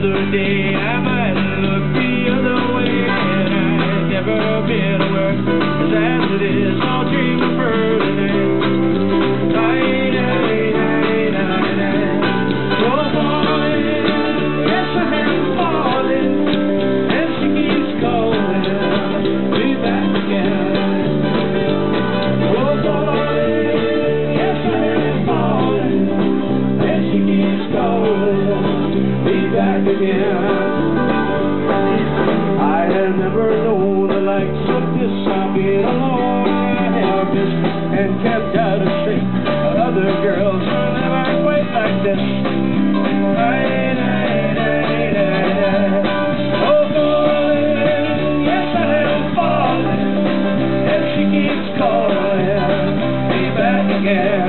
other day I might look the other way, and I've never been to work, 'cause as it is, I'll dream of her today. Oh boy, yes I am falling, and she keeps calling me back again. Oh boy, yes I am falling, and she keeps calling me back again. I have never known the likes of this. I've been alone, I have missed and kept out of straight. Other girls are never quite like this. Oh boy, yes I am falling, and she keeps calling me back again.